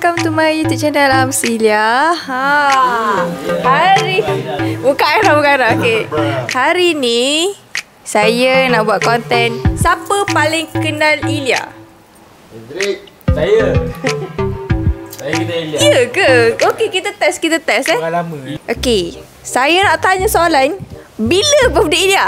welcome to my YouTube channel Amsilia. Buka era. Okay. Hari ni saya nak buat konten siapa paling kenal Ilya? Hendrik. Saya kenal Ilya. Ya ke? Okay, kita test Orang lama. Okay, saya nak tanya soalan. Bila birthday Ilya?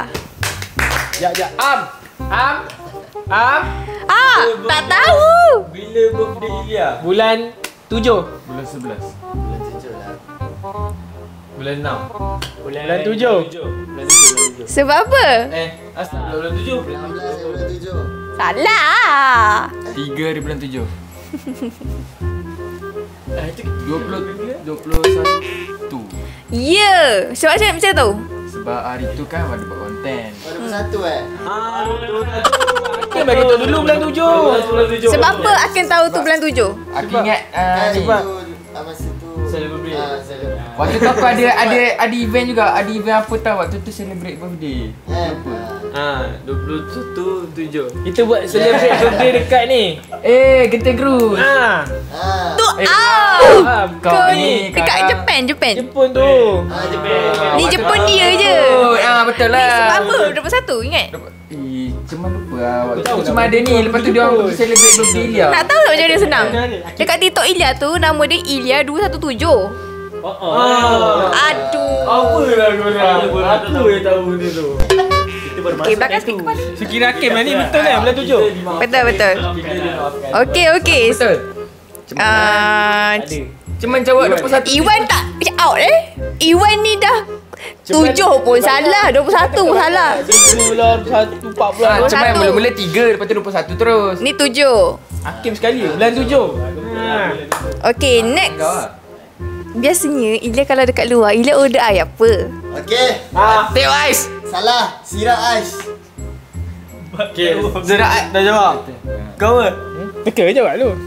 Tak tahu. Bila birthday Ilya? Bulan 7. Bulan 11. Bulan 7 lah. Bulan 6. Bulan 7. Bulan 7. Sebab apa? Asal bulan 7. Bulan 11 bulan 7. Salah. 3 hari bulan 7. 21. Ya. Sebab macam tahu. Sebab hari tu kan ada buat konten. Pada 21 Kita bagi tahu dulu bulan 7. Sebab apa akan tahu tu bulan 7? Aku ingat ni. sebab masa tu Celebrate. celebrate. Waktu tu aku ada event juga. Ada event apa tau waktu tu celebrate birthday. Ha, 21/7. Kita buat celebrate birthday dekat ni. Kita Cruz. Ha. Tu kau ni dekat Jepun. Jepun tu. Ni Jepun dia je. Betul Ni lah. sebab apa? 21 ingat? Cuma lupa lah. Waktu tu cuma ada ni. Lepas tu dia orang pergi celebrate birthday Ilya. Nak tahu tak macam mana senang? Dekat TikTok Ilya tu nama dia Ilya 217. Aduh. Apa lah korang? Aku yang tahu benda tu. Okey, belakang sikit kepala. Sekira Hakim lah ni betul kan bulan 7. Betul. Okey. Betul. Cuma jawab 21. Iwan tak out Iwan ni dah 7 pun salah, 21 pun salah. Bulan 1 14. Cuma mula-mula 3, lepas tu 21 terus. Ni 7. Hakim sekali bulan 7. Okey, next. Biasanya Ilya kalau dekat luar, Ilya order ais apa? Okey. Teh ais. Salah. Sirap ais. Okey, Dah jawab. kau apa? Teka jawab lu.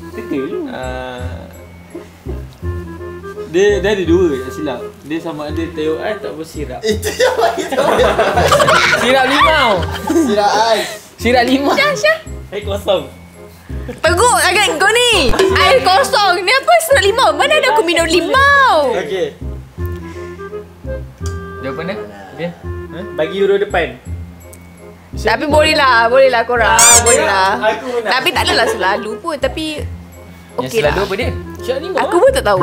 Dia ada dua tak silap. Dia sama ada teh ais tak bersirap. Itu yang bagi tahu. Sirap limau. Sirap ais. Sirap limau. Syah. Kosong. Teruk agak kau ni. Air kosong. Ni apa sirap limau? Mana ada aku minum limau? Okey. Jawapan dia? Bagi euro depan. Tapi boleh lah korang. Boleh lah. Aku nak. Tapi tak adalah selalu pun. Tapi Yang okey selalu lah. apa dia? Sirap limau. Aku pun tak tahu.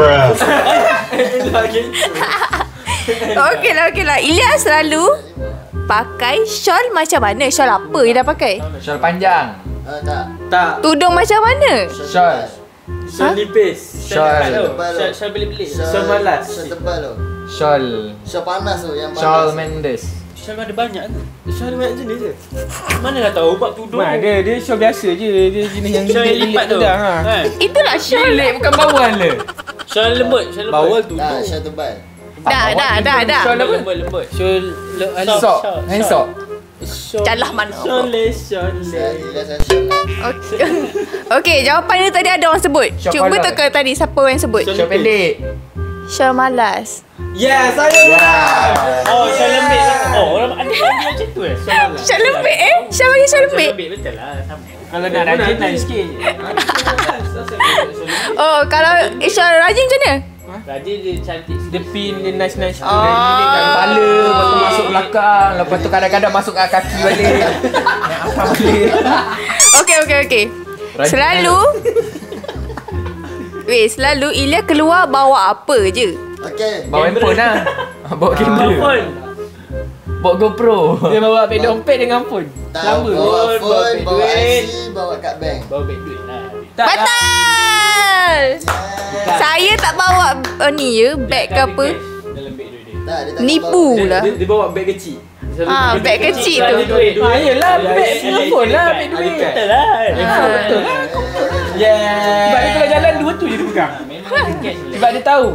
Okey lah. Ilya selalu pakai shawl macam mana? Shawl apa dia dah pakai? Shawl panjang. Tak. Tudung macam mana? Shawl. Shawl nipis. Shawl. Shawl belik-belik. Shawl malas. Shawl tebal tu. Shawl. Shawl panas tu yang panas. Shawl Mendes. Shawl ada banyak ke? Shawl ada banyak jenis ke? Mana dah tahu bab tudung. Dia shawl biasa je. Dia jenis yang Shawl yang lipat tu. Ha. Itulah shawl. Bilik bukan bawal le. Shawl lembut. Bawal tu. Shawl tebal. Dah. Shawl lembut. Shawl Sok. Hand sok. Calah mana? Shawl. Saya shawl lah. Okey, jawapan dia tadi ada orang sebut. Shawl Cuba collar. teka tadi siapa yang sebut. Shawl pendek. Shawl malas. Yes, saya menang. Oh, shawl lembik. Oh, orang ada macam tu Shawl malas. Shawl lembik Shawl bagi shawl lembik. Betul lah. Sama. Kalau nak rajin lain sikit je. Oh, kalau shawl rajin macam mana? Rajin dia cantik. Dia pin dia nice. Kepala, lepas tu masuk belakang, lepas tu kadang-kadang masuk kat kaki balik. Yang apa balik. Okey. Selalu Ilya keluar bawa apa je? Okey. Bawa handphone lah. Bawa kamera. Bawa GoPro. Dia bawa beg dompet dengan phone. Tahu bawa phone, bawa IC, bawa kad bank. Bawa beg duit lah. Betul. Saya tak bawa ni je, beg ke apa. Dalam beg duit dia. Tak, dia tak Nipu lah. Dia bawa beg kecil. Beg kecil tu. Yelah, beg phone lah, beg duit. Betul lah. Betul lah. Sebab dia kalau jalan dua tu je dia pegang. Sebab dia tahu.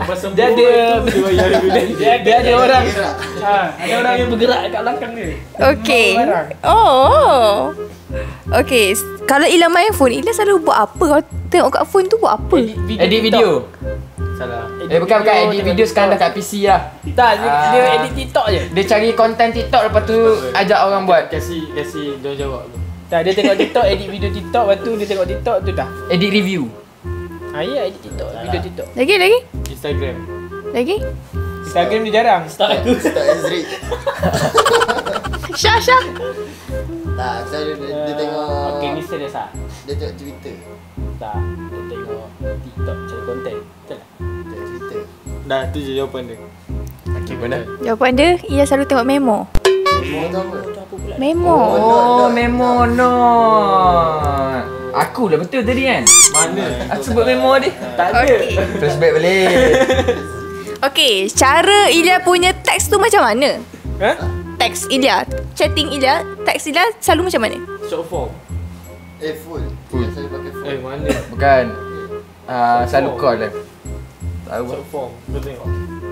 Dia ada orang. Ada orang yang bergerak kat belakang dia. Okey. Oh. Okey, kalau Ilya main phone, Ilya selalu buat apa? Kalau tengok kat phone tu buat apa? Edit video. Salah. Bukan edit video sekarang dah kat PC lah. Tak, dia edit TikTok je. Dia cari konten TikTok, lepas tu ajak orang buat. Kasih dia jawab tu. Tak, dia tengok TikTok, edit video TikTok, lepas tu dia tengok TikTok tu dah. Edit review. Ya, edit TikTok. Video TikTok. Lagi? Instagram. Lagi? Instagram dia jarang. Start aku. Start Ezri. Syah. Tak, saya dia tengok. Okay, ni serius ah. Dia tengok Twitter. Tak, dia tengok TikTok cari konten. Betul tak? Tengok Twitter. Dah, tu je jawapan dia. Okey, mana? Jawapan dia, ia selalu tengok memo. Memo tu apa? Memo. Oh, memo no. Aku lah betul tadi kan? Mana? Aku sebut memo dia. Tak ada. Okey. Flashback balik. Okey, cara Ilya punya teks tu macam mana? Ha? Teks Ilya, chatting Ilya, teks Ilya selalu macam mana? Short form. Full. Full. Dia selalu pakai full. Mana? Bukan. Selalu call lah. Tahu. Short form. Kau tengok.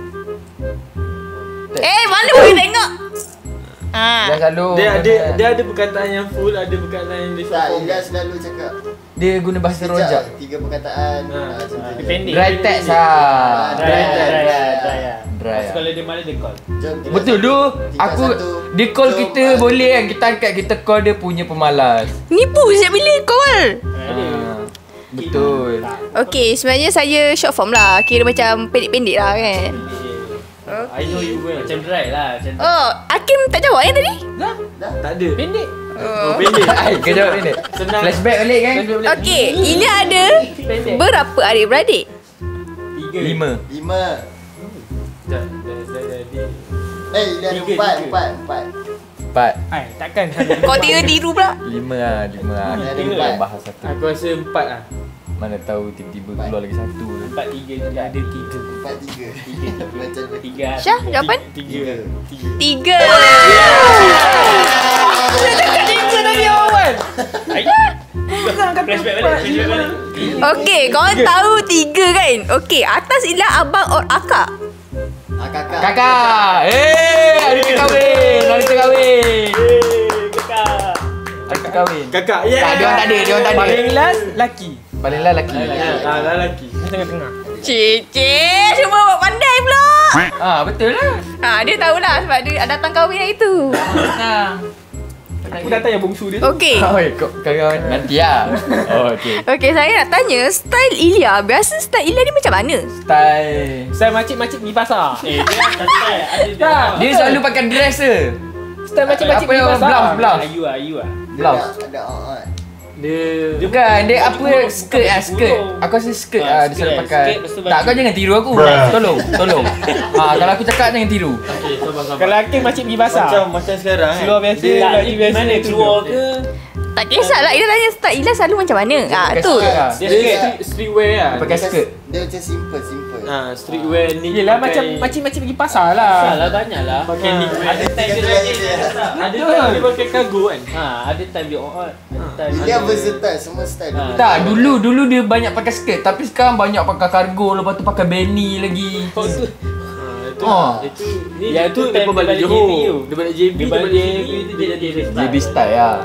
Mana boleh tengok? Dia selalu Dia ada perkataan yang full, ada perkataan yang dia short Tak, form. Ilya selalu cakap dia guna bahasa sekejap, rojak. 3 perkataan. Macam tu. Dia pendek. Dry text ah. Dry. Dry. Lepas kalau dia malas dia call. Jom, kita Betul tu. tingkat Aku satu. dia call Jom, kita boleh kan. Kita angkat, kita call dia punya pemalas. Nipu setiap bila call. Betul. Okey, sebenarnya saya short form lah. Kira macam pendek-pendek lah kan. I know you well. Macam dry lah. Macam Oh, Hakim tak jawab yang tadi? Dah? Tak ada. pendek. Oh, pendek. Kau jawab ni. Senang. Flashback balik kan? Okey, Ilya ada berapa adik-beradik? 5. 5. Dah. Ilya ada Tiga. 4. 4. Hai, takkan. Kau tiru pula. 5 lah. Ada Kita empat. bahas satu. Aku rasa 4 lah. Mana tahu tiba-tiba keluar lagi satu. 4-3 je ada 3. 4-3. Macam 3. Syah, jawapan? 3. 3. Flashback balik. Okey, korang tahu 3 kan? Okey, atas Ilya abang or akak? Kakak. Kakak. Hari terkahwin. Hari terkahwin. Kakak. Hari terkahwin. Kakak. Tak, dia orang tak ada. Dia orang tak ada. Paling last, laki. Paling lah lelaki. Lelaki. Tengah-tengah. Cik, semua buat pandai pula. Betul lah. Dia tahulah sebab dia datang kahwin hari tu. Aku dah tanya bongsu dia. Okey. Kau nanti lah. Okey. Okey, saya nak tanya style Ilya. Biasa style Ilya ni macam mana? Style. Saya macik-macik pergi pasar. Dia santai. Tak. Dia selalu pakai dress je. Style macik-macik Apa pergi yang pasar. blouse? Ayu lah. Blouse. Ada Dia Bukan, dia apa skirt lah, skirt. Aku rasa skirt lah dia selalu pakai. skirt, lepas tu Tak, baju. kau jangan tiru aku. Tolong. Kalau aku cakap jangan tiru. okey, sabar. Kalau Hakim macik pergi pasar. Macam sekarang eh. Seluar biasa, baju biasa. Mana keluar ke? Tak kisahlah. Ilya tanya style Ilya selalu macam mana. Pakai Tu. skirt lah. Dia streetwear lah. Pakai skirt. Dia macam simple. Streetwear ni. Yelah macam macik-macik pergi pasar lah. Salah banyak lah. Pakai ni. Ada time dia rajin. Ada time dia pakai cargo kan. Ada time dia on. Ada time Dia versatile. Semua style. Tak, dulu dia banyak pakai skirt. Tapi sekarang banyak pakai kargo. Lepas tu pakai beanie lagi. Itu ni yang tu dia balik Johor. Dia balik JB, dia balik JB tu dia jadi JB style lah.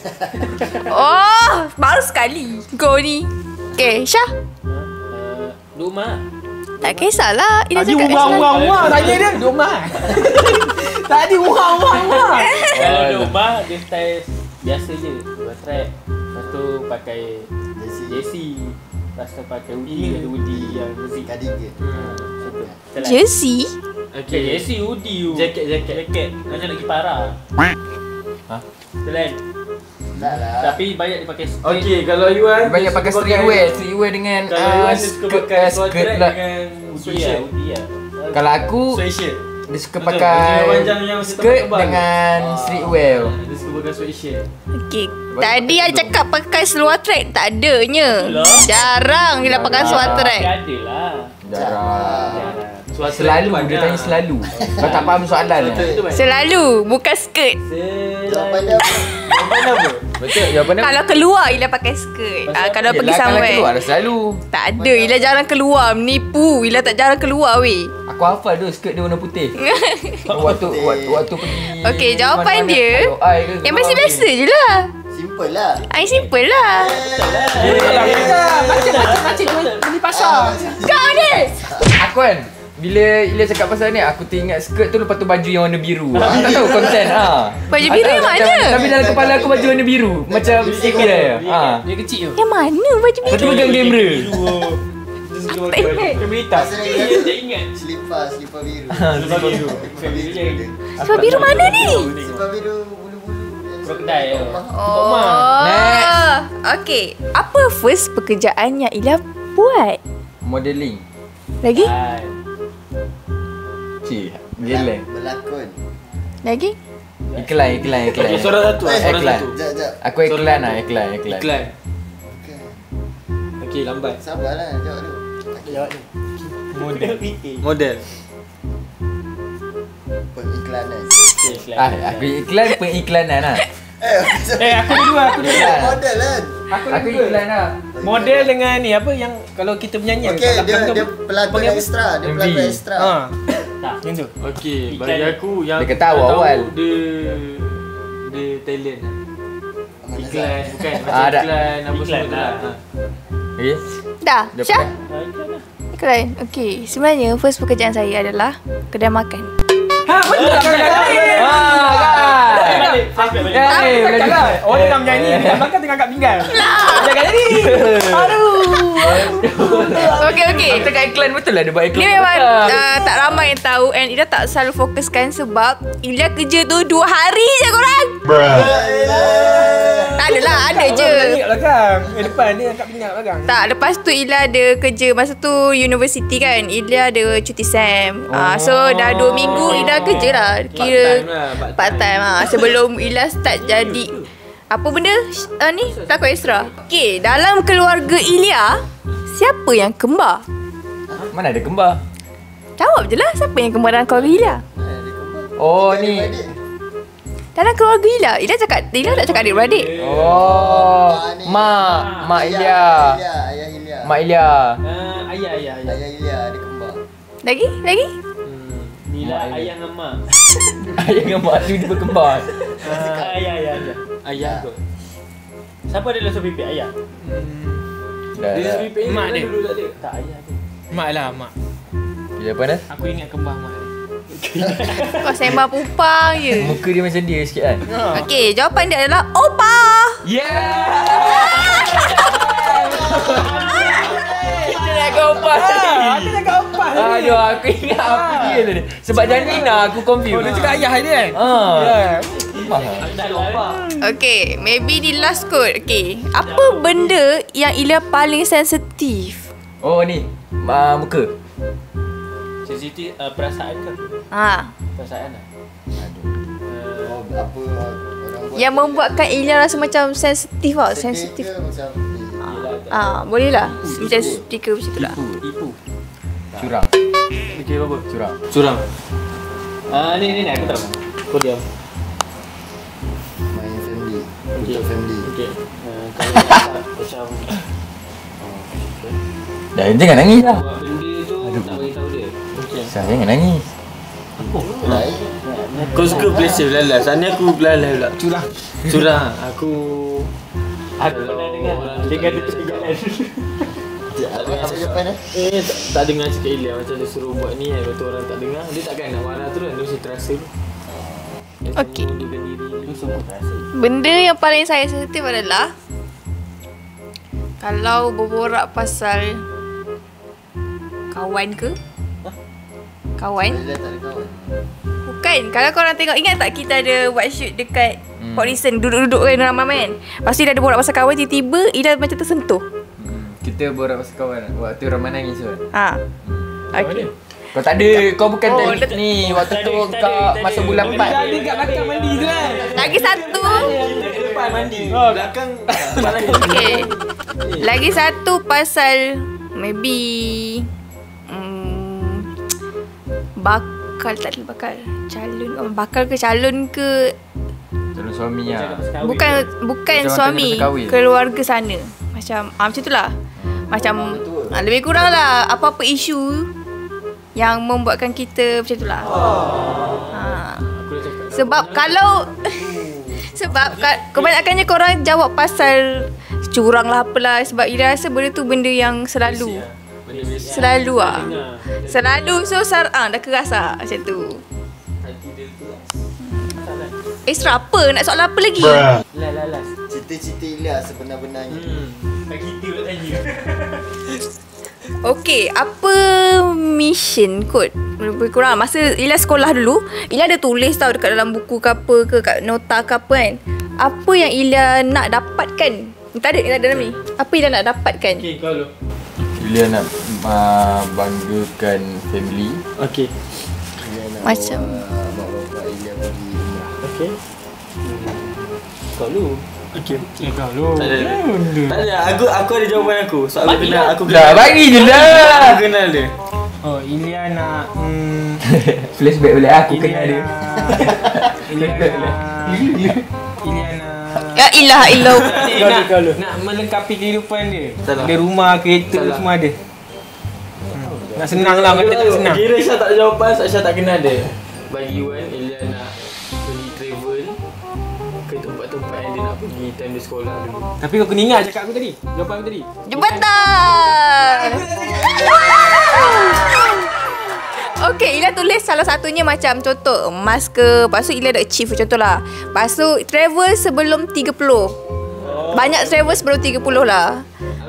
Oh, baru sekali kau ni. Okey, Syah. rumah. Tak kisahlah. Ilya Tadi cakap wah tanya dia di rumah. Tadi wah. Kalau di rumah dia style biasa je. Buat track. Lepas tu pakai jersey. Lepas tu pakai hoodie. Ada hoodie yang bersih. Cardigan. jersey. Okay, jersey hoodie tu. Jaket. Macam nak pergi parah. Selain. Tak lah. Tapi banyak dia pakai skirt. Okey, kalau you Dia banyak pakai streetwear dengan kalau you suka pakai skirt sweatshirt lah. dengan sweatshirt. Hoodie lah. Kalau aku Sweatshirt. dia suka Betul, pakai baju panjang yang skirt tebal-tebal. dengan streetwear. Dia suka pakai sweatshirt. Okey. Tadi I cakap pakai seluar track. Tak adanya. Itulah. Jarang dia pakai seluar Dia track. ada lah. Jarang. Selalu dia tanya selalu. Kau tak faham soalan ni. Selalu. Bukan skirt. Jawapan dia apa? Betul jawapan dia. Kalau keluar Ila pakai skirt. Kalau pergi Yelah, kalau somewhere. keluar dah selalu. Tak ada. Ila jarang keluar. Menipu. Ila tak jarang keluar weh. Aku hafal tu skirt dia warna putih. Waktu pergi. Okey, jawapan mana-mana, dia kalau ai ke yang keluar masih ni. biasa je lah. Simple lah. I simple lah. Macam beli pasar. Kau ni. Aku kan bila Ila cakap pasal ni aku teringat skirt tu lepas tu baju yang warna biru. Aku tak tahu konten Baju biru yang mana? Tapi dalam kepala aku baju warna biru. Macam sikit dia. Dia kecil tu. Yang mana baju Lepas tu biru? pegang kamera. jual kami hitam. Pasal Dia dia tak ingat. Selipar biru. Selipar biru. Selipar biru mana ni? Selipar biru bulu-bulu. Krokodil. Oh. Okay. Apa first pekerjaan yang Ila buat? Modeling. Lagi? Cik, gila. Berlakon. Lagi? Iklan. Okay, suara satu. Suara Iklan. satu. Jap. Aku iklan lah, iklan. Iklan. Okay. Okey, lambat. Sabarlah, jawab dulu. Jawab ni. Model. Pengiklanan. Aku iklan pengiklanan lah. Aku dua. Model kan? Aku iklan lah. Model dengan ni apa yang kalau kita penyanyi Okey, dia pelakon ekstra. Dia MV. pelakon ekstra. Tak. Yang tu. Okey, bagi aku yang Dia kata awal-awal. Dia talent. Mana Iklan Zat? bukan macam Ah, dah. iklan apa Iklan semua tu lah. lah. Okay. Dah? Dia Syah? pakai. Iklan. Okay. Sebenarnya first pekerjaan saya adalah kedai makan. Betul kan? Balik. Flashback balik. Cakap lah. Oh, dia nak menyanyi. Dia belakang tengah angkat pinggan. Jangan jadi. Okay. Kita kat iklan betul lah dia buat iklan. Ni memang tak ramai yang tahu and Ila tak selalu fokuskan sebab Ila kerja tu 2 hari je korang. Tak adalah, ada je. Menyanyi kat belakang. Depan dia angkat pinggan kat belakang. Tak, lepas tu Ila ada kerja masa tu universiti kan. Ila ada cuti SEM. So dah 2 minggu Ila kerja lah. Kira part time lah. Sebelum Ila start jadi apa benda ni? Pelakon ekstra. Okay, dalam keluarga Ila, siapa yang kembar? Mana ada kembar? Jawab je lah, siapa yang kembar dalam keluarga Ila? Dia kembang. Oh Bukan ni. adik-beradik. Dalam keluarga Ila, Ila tak cakap adik-beradik. Oh, ni. Mak Ilya. Ayah Ilya. Mak Ilya. Ayah. Ayah Ilya dia kembang. Lagi? Nila ayah dengan mak. Ayah dengan mak tu dia berkembar. Ayah. Ayah kot. Siapa ada langsung pipik? Ayah? Dah. Dia repair Mak dia. dulu tak ada. Tak, ayah tu. Mak lah, mak. Dia apa dah? Aku ingat kembang mak dia. Kau sembang pupang je. Muka dia macam dia sikit kan. Okey, jawapan dia adalah Opa. Kita nak kau apa Aku cakap apa ni? Aduh, aku ingat apa dia tadi. Sebab Janina aku confused. Oh, dia cakap ayah dia kan? Ya. Dah lupa. Okey, maybe di last kot. Okey, apa benda yang Ila paling sensitif? Oh ni, muka. Sensitif perasaan ke? Perasaan lah. Oh, apa orang buat Yang membuatkan Ila rasa macam sensitif tau. sedih Sensitif. ke macam Boleh lah. Macam speaker macam tu lah. Tipu. Curang. Okey, apa? Curang. Curang. Ni aku tahu. Kau diam. main family. Untuk family. Okey. Kalau macam Jangan nangis lah. buat benda tu tak bagi tahu dia. Okey. Syah, jangan nangis. Baik. Kau suka pleasure lalas. Sana aku lalas pula. Curang. Aku Pernah dengar dia ketinggalan. Apa yang saya depan tak dengar cakap Ilya macam dia suruh buat ni kan. Lepas tu orang tak dengar. Dia takkan nak marah terus. Dia mesti terasa tu. Okey. Mundurkan diri. Tu sungguh terasa. Benda yang paling saya sensitif adalah kalau berborak pasal kawan ke? Kawan? Dia tak ada kawan. Bukan. Kalau korang tengok, ingat tak kita ada buat shoot dekat Port Dickson, duduk-duduk kan ramai-ramai kan. Lepas tu Ila ada borak pasal kawan, tiba-tiba Ila macam tersentuh. Kita borak pasal kawan waktu Rahman nangis tu. Okay. Kau tak ada, kau bukan Oh, tadi ni waktu tu kau masa bulan 4. Dia ada kat belakang mandi tu kan? Lagi satu. Depan mandi. Belakang. Okay. Lagi satu pasal maybe bakal tak ada bakal. Calon bakal ke calon ke Calon suami lah. bukan Macam suami, masa kahwin. keluarga sana. Macam macam itulah. Macam lebih kurang lah apa-apa isu yang membuatkan kita macam itulah. Sebab kalau sebab kebanyakannya korang jawab pasal curang lah apalah. Sebab Ira rasa benda tu benda yang selalu lah. Selalu so dah keras lah macam tu. Extra apa? Nak soalan apa lagi? Lalas. Cita-cita Ilya sebenar-benarnya. Bagi kita nak tanya. Okay, apa mission kot? Lebih kurang masa Ila sekolah dulu, Ila ada tulis tau dekat dalam buku ke apa ke, kat nota ke apa kan. Apa yang Ila nak dapatkan? Tak ada dalam ni. Apa Ila nak dapatkan? Okay, kau dulu. Ila nak banggakan family. Okay. Macam mak bapak Ilya pergi umrah. Okay. Kau dulu. Okey. Kau lu. Tak ada. Aku ada jawapan aku. So aku Bagi kenal, lah. aku Dah, bagi je lah. Aku kenal dia. Oh, Ilya nak Flashback balik aku kenal dia. Ilya nak ya ilah ilah. nak melengkapi kehidupan dia. Salah. Dia rumah, kereta Salah. semua ada. Nak senang lah, kata tak senang. Kira Syah tak ada jawapan, Syah tak kenal dia. Bagi Wan, Ilya nak pergi travel ke tempat-tempat yang dia nak pergi time dia sekolah dulu. Tapi kau kena ingat cakap aku tadi. Jawapan aku tadi. Jembatan. Okay, Ila tulis salah satunya macam contoh emas ke. Lepas tu Ila dah achieve contoh lah. Lepas tu travel sebelum 30. Banyak travel sebelum 30 lah.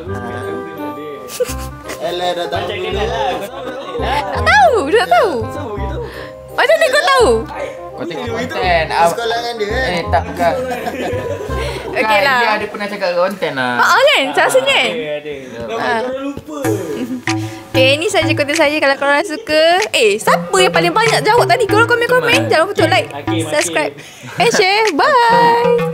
Ella dah tahu. Macam kenal lah. Tak tahu, dia tak tahu. Macam mana kau tahu? Kau tengok konten. Sekolah dengan dia kan? Tak bukan. Okey lah. Dia ada pernah cakap konten lah. Kan? Rasanya kan? Ada. Korang lupa. Okay, ini saja konten saya. Kalau korang suka, siapa yang paling banyak jawab tadi? Korang komen-komen. Jangan lupa untuk like, Hakim. subscribe and share. Bye.